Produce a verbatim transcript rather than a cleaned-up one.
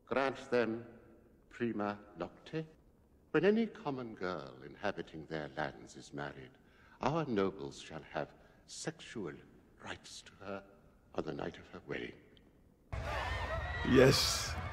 Grant them Prima Nocte. When any common girl inhabiting their lands is married, our nobles shall have sexual rights to her on the night of her wedding. Yes.